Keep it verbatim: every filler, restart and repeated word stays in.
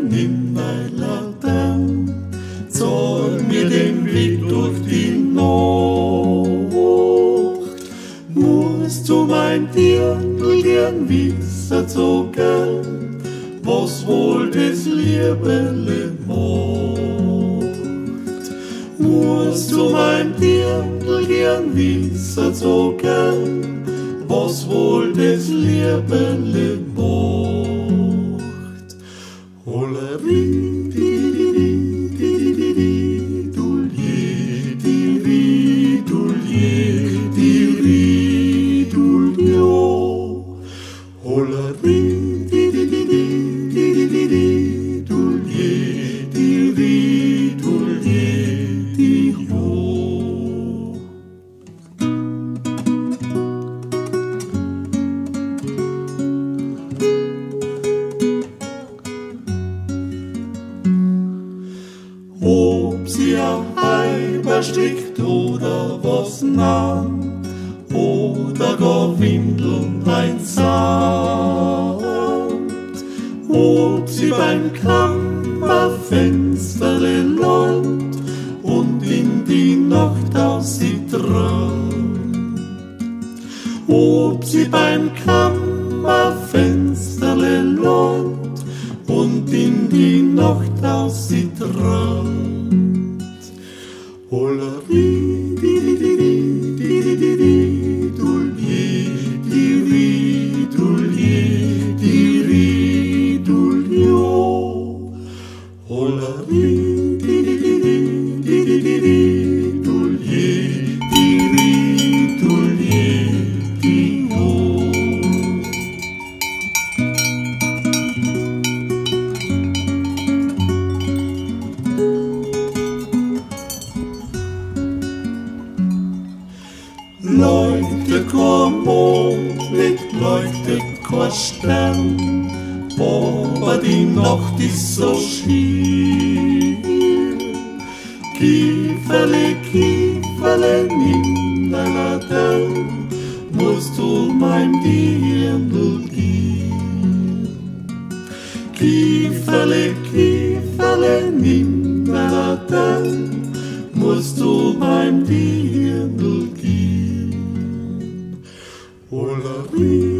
nimm dein Latern, zeig mir den Weg durch die Nacht. Musst du mein Dirndl gern wissen so gern, was wohl das Liebele macht. Musst du mein Dirndl gern wissen so gern, was wohl das Liebele macht. Holleri, di di di di di dulje, di ri dulje, di ri duljo. Holleri, di di di di di di di dulje, di ri dulje, di jo. Ob sie ein Eimer strickt oder was nahm, oder gar Windeln einsand, ob sie beim Kammerfensterle läuft und in die Nacht aus sie träumt, ob sie beim Kammerfensterle läuft und in die Nacht aus sie träumt. Holleri, di di di di di di di dulje, di ri dulje, di ri duljo. Holleri, di di di di di di di di dulje, di ri dulje, di jo. Leuchtet kein Mond, nicht leuchtet kein Stern, aber die Nacht ist so schier. Kieferle, Kieferle, nimm dein Latern, musst du mein Dirndl gehen. Kieferle, Kieferle, nimm dein Latern, musst du mein Dirndl gehen. Holleri.